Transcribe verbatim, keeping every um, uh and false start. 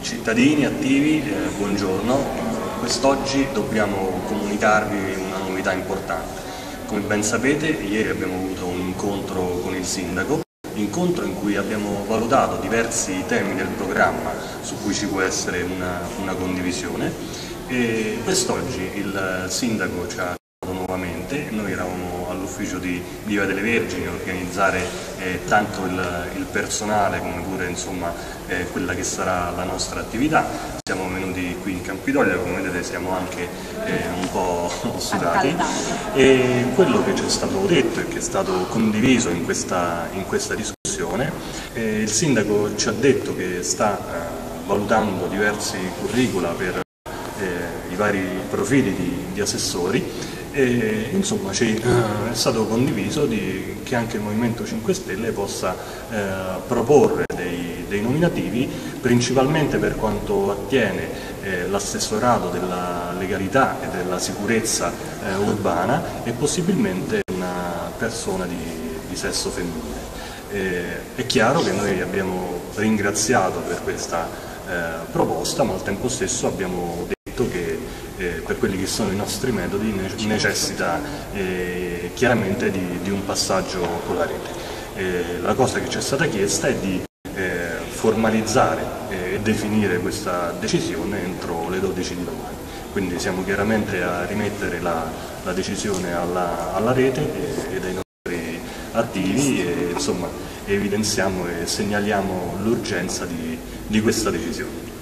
Cittadini attivi, eh, buongiorno. Quest'oggi dobbiamo comunicarvi una novità importante. Come ben sapete, ieri abbiamo avuto un incontro con il sindaco, incontro in cui abbiamo valutato diversi temi del programma su cui ci può essere una, una condivisione, e quest'oggi il sindaco ci ha nuovamente. Noi eravamo all'ufficio di Via delle Vergini a organizzare eh, tanto il, il personale come pure insomma, eh, quella che sarà la nostra attività. Siamo venuti qui in Campidoglio, come vedete siamo anche eh, un po' sudati, e quello che ci è stato detto e che è stato condiviso in questa, in questa discussione, eh, il sindaco ci ha detto che sta eh, valutando diversi curricula per eh, i vari profili di, di assessori. E, insomma ci, eh, è stato condiviso di, che anche il Movimento cinque Stelle possa eh, proporre dei, dei nominativi, principalmente per quanto attiene eh, l'assessorato della legalità e della sicurezza eh, urbana, e possibilmente una persona di, di sesso femminile. Eh, è chiaro che noi abbiamo ringraziato per questa eh, proposta, ma al tempo stesso abbiamo detto che Eh, per quelli che sono i nostri metodi necessita eh, chiaramente di, di un passaggio con la rete. Eh, la cosa che ci è stata chiesta è di eh, formalizzare e definire questa decisione entro le dodici di domani, quindi siamo chiaramente a rimettere la, la decisione alla, alla rete e, ed ai nostri attivi, e insomma evidenziamo e segnaliamo l'urgenza di, di questa decisione.